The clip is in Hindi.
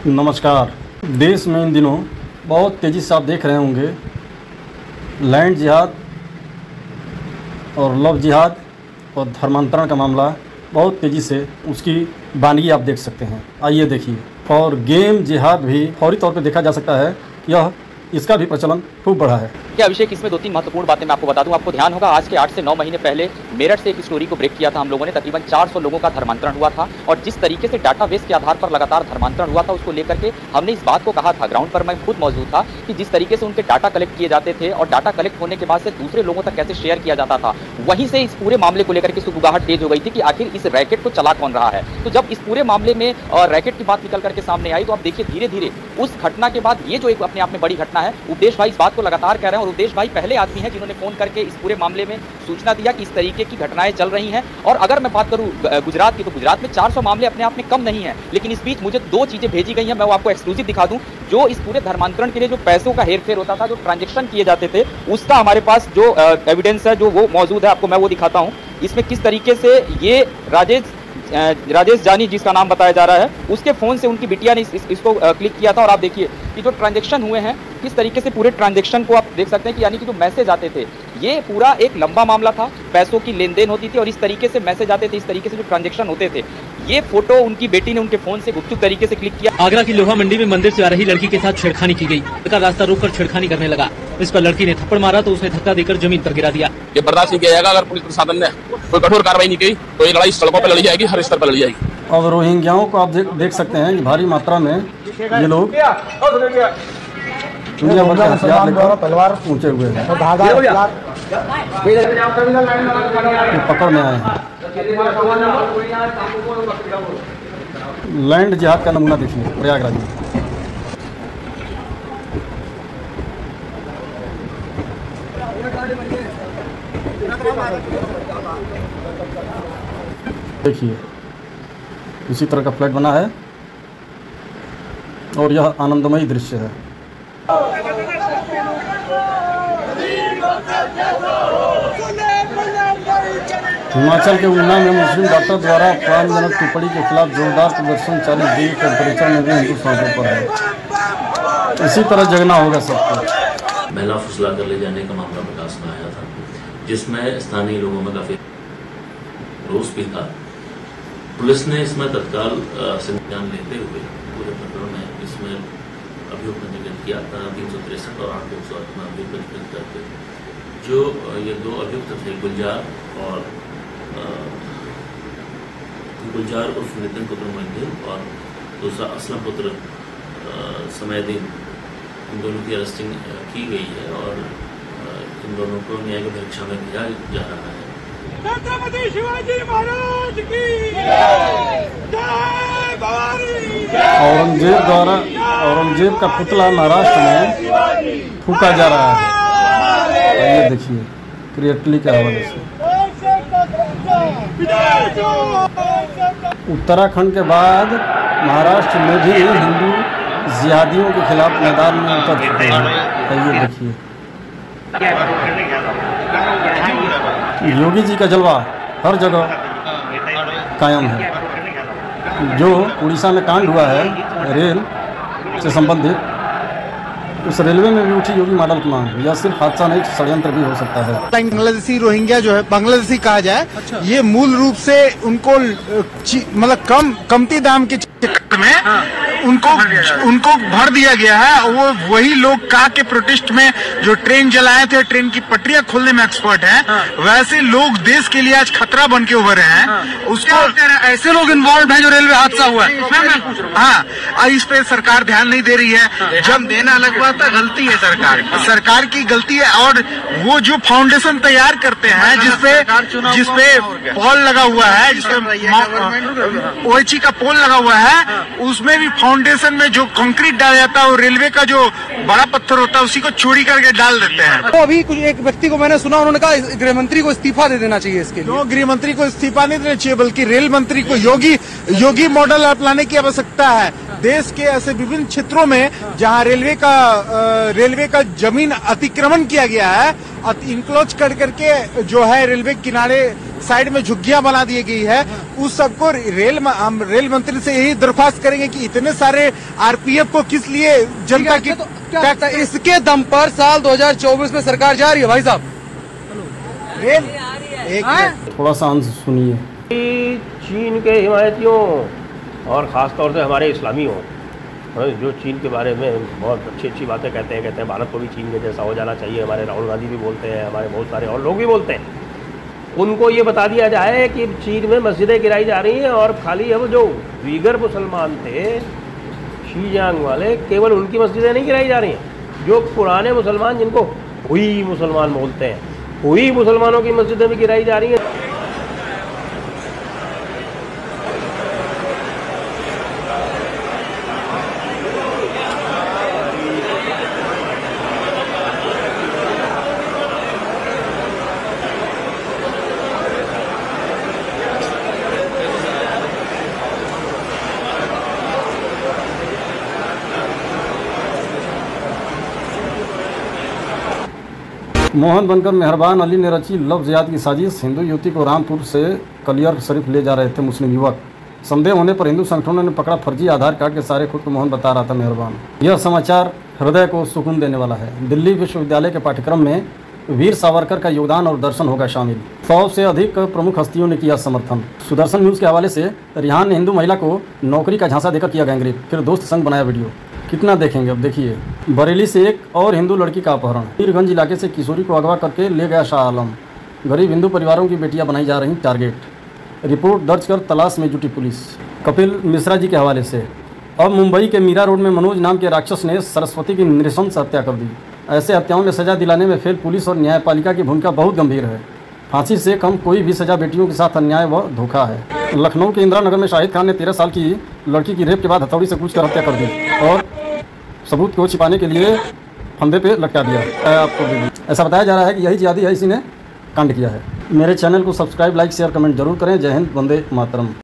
नमस्कार। देश में इन दिनों बहुत तेज़ी से आप देख रहे होंगे लैंड जिहाद और लव जिहाद और धर्मांतरण का मामला बहुत तेज़ी से उसकी बानगी आप देख सकते हैं। आइए देखिए। और गेम जिहाद भी फौरी तौर पर देखा जा सकता है, यह इसका भी प्रचलन खूब बढ़ा है। क्या अभिषेक, इसमें 2-3 महत्वपूर्ण बातें मैं आपको बता दूं। आपको ध्यान होगा आज के 8 से 9 महीने पहले मेरठ से एक स्टोरी को ब्रेक किया था हम लोगों ने। तकरीबन 400 लोगों का धर्मांतरण हुआ था और जिस तरीके से डाटाबेस के आधार पर लगातार धर्मांतरण हुआ था उसको लेकर के हमने इस बात को कहा था, ग्राउंड पर मैं खुद मौजूद था, कि जिस तरीके से उनके डाटा कलेक्ट किए जाते थे और डाटा कलेक्ट होने के बाद से दूसरे लोगों तक कैसे शेयर किया जाता था, वहीं से इस पूरे मामले को लेकर के सुगबुगाहट तेज हो गई थी कि आखिर इस रैकेट को चला कौन रहा है। तो जब इस पूरे मामले में रैकेट की बात निकल करके सामने आई तो आप देखिए धीरे धीरे उस घटना के बाद ये जो एक अपने आप में बड़ी घटना है, उपदेश भाई इस बात को लगातार कह रहे हैं और उपदेश भाई पहले आदमी हैं जिन्होंने फोन करके इस पूरे मामले में सूचना दिया कि इस तरीके की घटनाएं चल रही हैं। और अगर मैं बात करूं गुजरात की, तो गुजरात में 400 मामले अपने आप में कम नहीं है, लेकिन इस बीच मुझे 2 चीजें भेजी गई हैं, मैं वो आपको एक्सक्लूसिव दिखा दूं। जो इस पूरे धर्मांतरण के लिए जो पैसों का हेरफेर होता था, जो ट्रांजेक्शन किए जाते थे, उसका हमारे पास जो एविडेंस है जो वो मौजूद है, आपको मैं वो दिखाता हूँ। इसमें किस तरीके से ये राजेश जानी जिसका नाम बताया जा रहा है, उसके फोन से उनकी बिटिया ने इसको क्लिक किया था और आप देखिए कि जो ट्रांजैक्शन हुए हैं किस तरीके से पूरे ट्रांजैक्शन को आप देख सकते हैं कि यानी कि जो मैसेज आते थे, ये पूरा एक लंबा मामला था, पैसों की लेन देन होती थी और इस तरीके से मैसेज आते थे, इस तरीके से जो ट्रांजैक्शन होते थे। ये फोटो उनकी बेटी ने उनके फोन से गुपचुप तरीके से क्लिक किया। आगरा की लोहा मंडी में मंदिर से आ रही लड़की के साथ छेड़खानी की गई। लड़का रास्ता रोककर छेड़खानी करने लगा, इस पर लड़की ने थप्पड़ मारा तो उसने धक्का देकर जमीन पर गिरा दिया। ये बर्दाश्त नहीं किया जाएगा। अगर पुलिस प्रशासन ने कोई कठोर कार्रवाई नहीं की तो ये लड़ाई सड़कों पर लड़ी जाएगी, हर स्तर पर लड़ी जाएगी। और रोहिंग्याओं को आप देख सकते हैं कि भारी मात्रा में ये लोग दुनिया भर के हथियार लेकर तलवार ऊंचे हुए हैं, पकड़ में आए हैं। लैंड जिहाद का नमूना देखिए प्रयागराज में। देखिए इसी तरह का फ्लैट बना है और यह आनंदमयी दृश्य है। हिमाचल के ऊना में मुस्लिम डॉक्टर द्वारा अपमानजनक टिप्पणी के खिलाफ जोरदार प्रदर्शन 40 डिग्री टेम्परेचर में भी हिंदू सड़कों पर है। इसी तरह जगना होगा सबको। महिला फुसला कर ले जाने का मामला प्रकाश में आया था, जिसमें स्थानीय लोगों में काफी रोष भी था। पुलिस ने इसमें तत्काल संज्ञान लेते हुए पूरे प्रकरण में इसमें अभियोग पंजीकृत किया। 363 और 8 में अभियोग पंजीकृत करके जो ये 2 अभियुक्त थे, गुलजार उर्फ नितिन पुत्र मोहिद्दीन और दूसरा असलम पुत्र समयदीन, इन दोनों की अरेस्टिंग की गई है और इन दोनों को न्यायिक परीक्षा में भेजा जा रहा है। छत्रपति शिवाजी महाराज की जय भवानी। औरंगजेब का पुतला महाराष्ट्र में फूका जा रहा है। ये देखिए क्रिएटली के हवाले से। उत्तराखंड के बाद महाराष्ट्र में भी हिंदू जिहादियों के खिलाफ मैदान में उतर चुके हैं। ये देखिए योगी जी का जलवा हर जगह कायम है। जो उड़ीसा में कांड हुआ है रेल से संबंधित, उस रेलवे में भी उठी योगी मॉडल की मांग। यह सिर्फ हादसा नहीं, षड्यंत्र भी हो सकता है। बांग्लादेशी रोहिंग्या जो है, बांग्लादेशी कहा जाए, ये मूल रूप से उनको मतलब कमती दाम के चक्कर में उनको भर दिया गया है। वो वही लोग का के प्रोटेस्ट में जो ट्रेन जलाए थे, ट्रेन की पटरियां खोलने में एक्सपर्ट हैं, वैसे लोग देश के लिए आज खतरा बन के उभरे हैं। उसको ऐसे लोग इन्वॉल्व हैं जो रेलवे हादसा हुआ है। हाँ, इस पे सरकार ध्यान नहीं दे रही है। जब देना अलग बात है, गलती है सरकार की गलती है। और वो जो फाउंडेशन तैयार करते हैं जिसपे पोल लगा हुआ है, जिसपे ओएचई का पोल लगा हुआ है, उसमें भी फाउंडेशन में जो कंक्रीट डाला जाता है और रेलवे का जो बड़ा पत्थर होता है उसी को चोरी करके डाल देते हैं। तो अभी कुछ एक व्यक्ति को मैंने सुना, उन्होंने कहा गृह मंत्री को इस्तीफा दे देना चाहिए इसके लिए। गृह मंत्री को इस्तीफा नहीं देना चाहिए, बल्कि रेल मंत्री को योगी मॉडल अपनाने की आवश्यकता है। देश के ऐसे विभिन्न क्षेत्रों में जहां रेलवे का जमीन अतिक्रमण किया गया है, इंक्लोज कर करके जो है रेलवे किनारे साइड में झुग्गियां बना दी गई है, उस सबको रेल मंत्री से यही दरख्वास्त करेंगे कि इतने सारे आरपीएफ को किस लिए जनता की इसके दम पर साल 2024 में सरकार जा रही है भाई साहब। रेल थोड़ा सा अंश सुनिए। चीन के हिमायतियों और ख़ास तौर से हमारे इस्लामियों जो चीन के बारे में बहुत अच्छी बातें कहते हैं भारत को भी चीन के जैसा हो जाना चाहिए, हमारे राहुल गांधी भी बोलते हैं, हमारे बहुत सारे और लोग भी बोलते हैं, उनको ये बता दिया जाए कि चीन में मस्जिदें गिराई जा रही हैं और खाली अब जो वीगर मुसलमान थे शीजियांग वाले, केवल उनकी मस्जिदें नहीं गिराई जा रही हैं, जो पुराने मुसलमान जिनको हुई मुसलमान बोलते हैं, हुई मुसलमानों की मस्जिदें भी गिराई जा रही हैं। मोहन बनकर मेहरबान अली ने रची लव जिहाद की साजिश। हिंदू युवती को रामपुर से कलियर शरीफ ले जा रहे थे मुस्लिम युवक। संदेह होने पर हिंदू संगठनों ने पकड़ा फर्जी आधार कार्ड के सहारे खुद को मोहन बता रहा था मेहरबान। यह समाचार हृदय को सुकून देने वाला है। दिल्ली विश्वविद्यालय के पाठ्यक्रम में वीर सावरकर का योगदान और दर्शन होगा शामिल। 100 से अधिक प्रमुख हस्तियों ने किया समर्थन। सुदर्शन न्यूज़ के हवाले से रिहान ने हिंदू महिला को नौकरी का झांसा देकर किया गैंगरेप, फिर दोस्त संग बनाया वीडियो। कितना देखेंगे अब देखिए। बरेली से एक और हिंदू लड़की का अपहरण। मीरगंज इलाके से किशोरी को अगवा करके ले गया शाह आलम। गरीब हिंदू परिवारों की बेटियां बनाई जा रही टारगेट। रिपोर्ट दर्ज कर तलाश में जुटी पुलिस। कपिल मिश्रा जी के हवाले से अब मुंबई के मीरा रोड में मनोज नाम के राक्षस ने सरस्वती की नृशंस हत्या कर दी। ऐसे हत्याओं में सजा दिलाने में फेल पुलिस और न्यायपालिका की भूमिका बहुत गंभीर है। फांसी से कम कोई भी सजा बेटियों के साथ अन्याय व धोखा है। लखनऊ के इंदिरा नगर में शाहिद खान ने 13 साल की लड़की की रेप के बाद हथौड़ी से कूचकर हत्या कर दी और सबूत को छिपाने के लिए फंदे पे लटका दिया। आपको भी ऐसा बताया जा रहा है कि यही जिहादी है, इसी ने कांड किया है। मेरे चैनल को सब्सक्राइब, लाइक, शेयर, कमेंट जरूर करें। जय हिंद, वंदे मातरम।